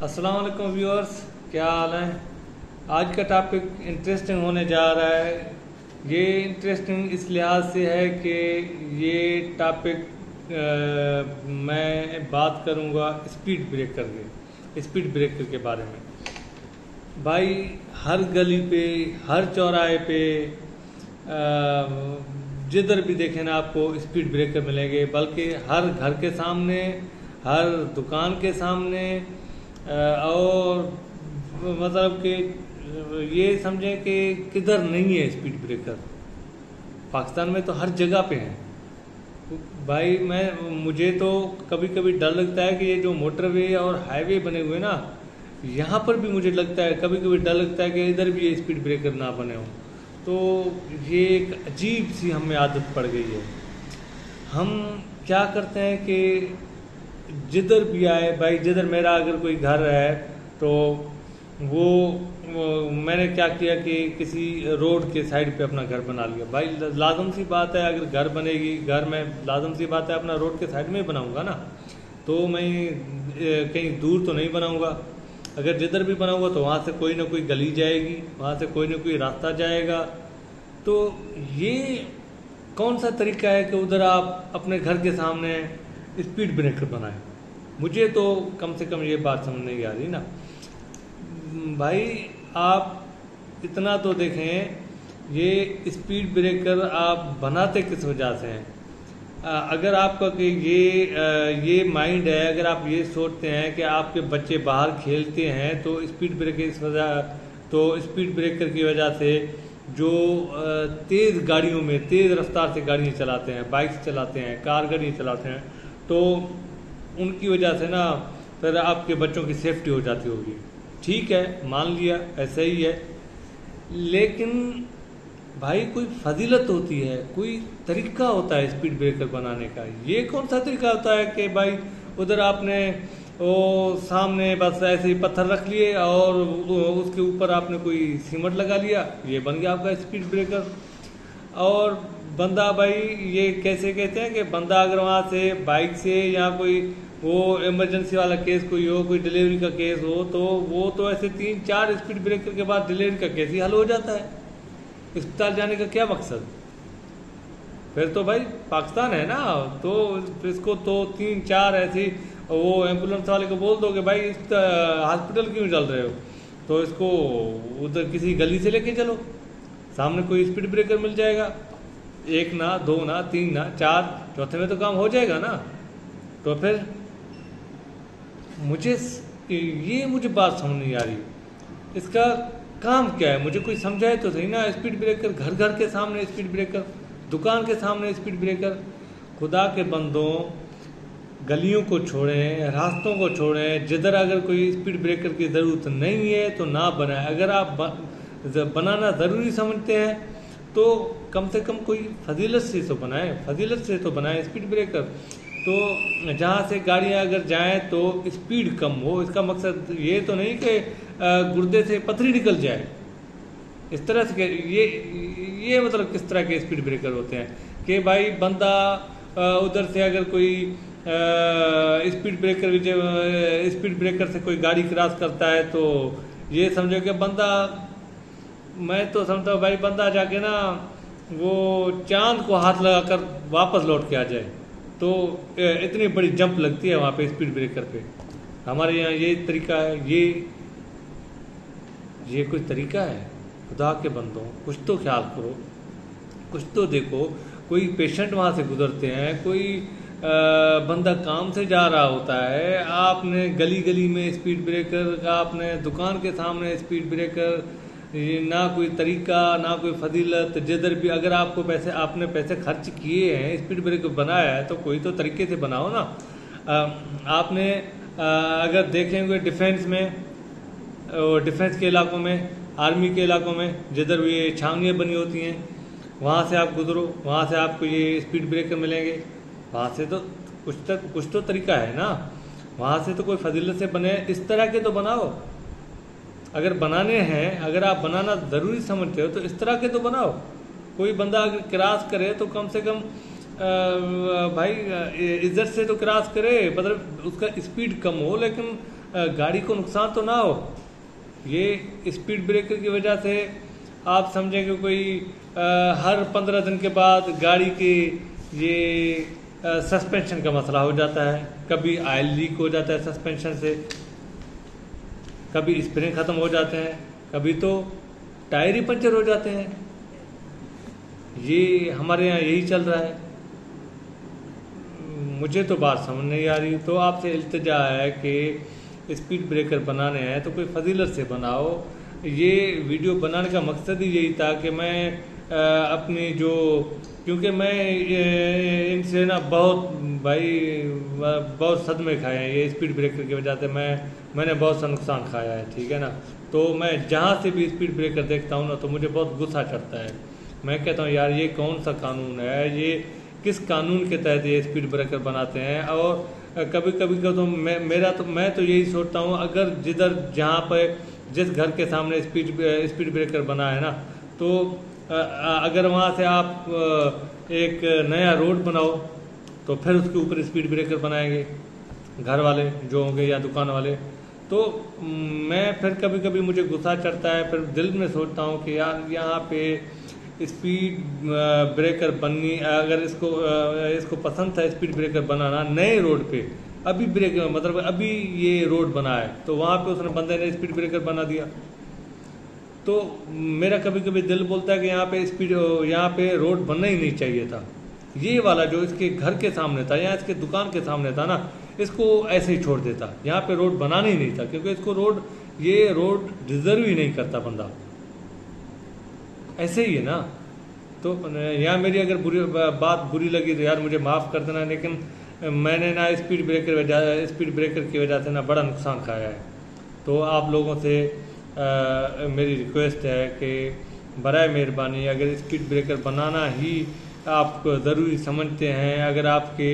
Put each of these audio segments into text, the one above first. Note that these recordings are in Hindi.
अस्सलाम वालेकुम व्यूअर्स, क्या हाल है। आज का टॉपिक इंटरेस्टिंग होने जा रहा है। ये इंटरेस्टिंग इस लिहाज से है कि ये टॉपिक मैं बात करूँगा स्पीड ब्रेकर के बारे में। भाई, हर गली पे, हर चौराहे पे, जिधर भी देखें ना आपको स्पीड ब्रेकर मिलेंगे, बल्कि हर घर के सामने, हर दुकान के सामने, और मतलब कि ये समझें कि किधर नहीं है स्पीड ब्रेकर। पाकिस्तान में तो हर जगह पे हैं भाई। मुझे तो कभी कभी डर लगता है कि ये जो मोटरवे और हाईवे बने हुए ना, यहाँ पर भी मुझे लगता है, कभी कभी डर लगता है कि इधर भी ये स्पीड ब्रेकर ना बने हो। तो ये एक अजीब सी हमें आदत पड़ गई है। हम क्या करते हैं कि जिधर भी आए भाई, जिधर मेरा अगर कोई घर है तो वो मैंने क्या किया कि किसी रोड के साइड पे अपना घर बना लिया। भाई लाजम सी बात है, अगर घर बनेगी, घर में लाजम सी बात है अपना रोड के साइड में ही बनाऊंगा ना, तो मैं कहीं दूर तो नहीं बनाऊंगा। अगर जिधर भी बनाऊंगा तो वहाँ से कोई ना कोई गली जाएगी, वहाँ से कोई ना कोई रास्ता जाएगा। तो ये कौन सा तरीका है कि उधर आप अपने घर के सामने स्पीड ब्रेकर बनाएं। मुझे तो कम से कम ये बात समझ नहीं आ रही ना भाई। आप इतना तो देखें, ये स्पीड ब्रेकर आप बनाते किस वजह से हैं। अगर आपका कि ये माइंड है, अगर आप ये सोचते हैं कि आपके बच्चे बाहर खेलते हैं तो स्पीड ब्रेकर की वजह से जो तेज़ गाड़ियों में, तेज़ रफ्तार से गाड़ियाँ चलाते हैं, बाइक्स चलाते हैं, कार गाड़ियाँ चलाते हैं, तो उनकी वजह से ना फिर आपके बच्चों की सेफ्टी हो जाती होगी। ठीक है, मान लिया ऐसा ही है, लेकिन भाई कोई फजीलत होती है, कोई तरीका होता है स्पीड ब्रेकर बनाने का। ये कौन सा तरीका होता है कि भाई उधर आपने वो सामने बस ऐसे ही पत्थर रख लिए और उसके ऊपर आपने कोई सीमेंट लगा लिया, ये बन गया आपका स्पीड ब्रेकर। और बंदा, भाई ये कैसे कहते हैं कि बंदा अगर वहाँ से बाइक से या कोई वो इमरजेंसी वाला केस कोई हो, कोई डिलीवरी का केस हो, तो वो तो ऐसे 3-4 स्पीड ब्रेकर के बाद डिलीवरी का केस ही हल हो जाता है। अस्पताल जाने का क्या मकसद। फिर तो भाई पाकिस्तान है ना, तो इसको तो 3-4 ऐसी वो एम्बुलेंस वाले को बोल दो कि भाई इस हॉस्पिटल क्यों चल रहे हो, तो इसको उधर किसी गली से लेके चलो, सामने कोई स्पीड ब्रेकर मिल जाएगा। 1 ना 2 ना 3 ना 4, चौथे में तो काम हो जाएगा ना। तो फिर मुझे बात समझ नहीं आ रही, इसका काम क्या है, मुझे कोई समझाए तो सही ना। स्पीड ब्रेकर, घर घर के सामने स्पीड ब्रेकर, दुकान के सामने स्पीड ब्रेकर। खुदा के बंदों, गलियों को छोड़ें, रास्तों को छोड़ें। जिधर अगर कोई स्पीड ब्रेकर की ज़रूरत नहीं है तो ना बनाएं। अगर आप बनाना ज़रूरी समझते हैं तो कम से कम कोई फजीलत से तो बनाएं स्पीड ब्रेकर। तो जहाँ से गाड़ियाँ अगर जाएं तो स्पीड कम हो। इसका मकसद ये तो नहीं कि गुर्दे से पथरी निकल जाए। इस तरह से ये मतलब किस तरह के स्पीड ब्रेकर होते हैं कि भाई बंदा उधर से अगर कोई स्पीड ब्रेकर से कोई गाड़ी क्रॉस करता है तो ये समझो कि बंदा, मैं तो समझता हूँ भाई बंदा जाके ना वो चांद को हाथ लगाकर वापस लौट के आ जाए, तो इतनी बड़ी जंप लगती है वहाँ पे स्पीड ब्रेकर पे। हमारे यहाँ ये तरीका है। ये कोई तरीका है। खुदा के बंदों, कुछ तो ख्याल करो, कुछ तो देखो। कोई पेशेंट वहाँ से गुजरते हैं, कोई बंदा काम से जा रहा होता है, आपने गली गली में स्पीड ब्रेकर, आपने दुकान के सामने स्पीड ब्रेकर। ना कोई तरीका, ना कोई फजीलत। जिधर भी अगर आपने पैसे खर्च किए हैं, स्पीड ब्रेकर बनाया है, तो कोई तो तरीके से बनाओ ना। आपने अगर देखेंगे डिफेंस के इलाकों में, आर्मी के इलाकों में, जिधर भी ये छावनियाँ बनी होती हैं, वहाँ से आप गुजरो, वहाँ से आपको ये स्पीड ब्रेकर मिलेंगे। वहाँ से तो कुछ तो तरीका है ना। वहाँ से तो कोई फजीलत से बने, इस तरह के तो बनाओ। अगर बनाने हैं, अगर आप बनाना ज़रूरी समझते हो तो इस तरह के तो बनाओ। कोई बंदा अगर क्रॉस करे तो कम से कम भाई इज्जत से तो क्रॉस करे, मतलब उसका स्पीड कम हो, लेकिन गाड़ी को नुकसान तो ना हो। ये स्पीड ब्रेकर की वजह से आप समझेंगे कोई हर 15 दिन के बाद गाड़ी के ये सस्पेंशन का मसला हो जाता है, कभी ऑयल लीक हो जाता है सस्पेंशन से, कभी स्प्रिंग ख़त्म हो जाते हैं, कभी तो टायर ही पंचर हो जाते हैं। ये हमारे यहाँ यही चल रहा है। मुझे तो बात समझ नहीं आ रही। तो आपसे इल्तिजा है कि स्पीड ब्रेकर बनाने हैं तो कोई फजीलत से बनाओ। ये वीडियो बनाने का मकसद ही यही था कि मैं अपनी जो, क्योंकि मैं इनसे ना बहुत सदमे खाए हैं ये स्पीड ब्रेकर की वजह से। मैंने बहुत सा नुकसान खाया है, ठीक है ना। तो मैं जहाँ से भी स्पीड ब्रेकर देखता हूँ ना तो मुझे बहुत गुस्सा चढ़ता है। मैं कहता हूँ यार ये कौन सा कानून है, ये किस कानून के तहत ये स्पीड ब्रेकर बनाते हैं। और कभी कभी का तो मैं तो यही सोचता हूँ, अगर जहाँ पर जिस घर के सामने स्पीड ब्रेकर बना है ना, तो अगर वहाँ से आप एक नया रोड बनाओ तो फिर उसके ऊपर स्पीड ब्रेकर बनाएंगे घर वाले जो होंगे या दुकान वाले। तो मैं फिर कभी कभी मुझे गुस्सा चढ़ता है, फिर दिल में सोचता हूँ कि यार यहाँ पे स्पीड ब्रेकर बननी, अगर इसको पसंद था स्पीड ब्रेकर बनाना नए रोड पे, अभी अभी ये रोड बना है तो वहाँ पे उसने बंदे ने स्पीड ब्रेकर बना दिया। तो मेरा कभी कभी दिल बोलता है कि यहाँ पे रोड बनना ही नहीं चाहिए था। ये वाला जो इसके घर के सामने था या इसके दुकान के सामने था ना, इसको ऐसे ही छोड़ देता, यहाँ पे रोड बनाना ही नहीं था, क्योंकि इसको ये रोड डिजर्व ही नहीं करता बंदा। ऐसे ही है ना। तो यहाँ मेरी अगर बात बुरी लगी तो यार मुझे माफ़ कर देना, लेकिन मैंने ना स्पीड ब्रेकर की वजह से ना बड़ा नुकसान खाया है। तो आप लोगों से मेरी रिक्वेस्ट है कि बराए मेहरबानी अगर स्पीड ब्रेकर बनाना ही आप ज़रूरी समझते हैं, अगर आपके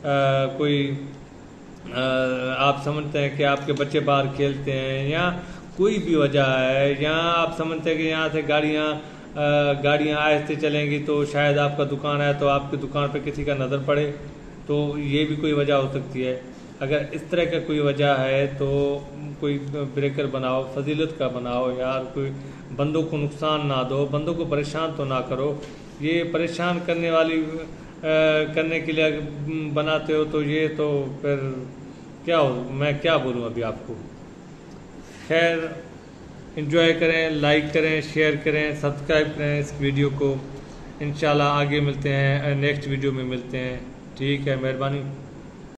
आप समझते हैं कि आपके बच्चे बाहर खेलते हैं या कोई भी वजह है, या आप समझते हैं कि यहाँ से गाड़ियाँ आहिस्ते चलेंगी तो शायद आपका दुकान है तो आपकी दुकान पे किसी का नज़र पड़े, तो ये भी कोई वजह हो सकती है। अगर इस तरह का कोई वजह है तो कोई ब्रेकर बनाओ, फजीलत का बनाओ यार, कोई बंदों को नुकसान ना दो, बंदों को परेशान तो ना करो। ये परेशान करने के लिए बनाते हो तो ये तो फिर मैं क्या बोलूँ अभी आपको। खैर, एंजॉय करें, लाइक करें, शेयर करें, सब्सक्राइब करें इस वीडियो को। इंशाल्लाह आगे मिलते हैं, नेक्स्ट वीडियो में मिलते हैं। ठीक है, मेहरबानी।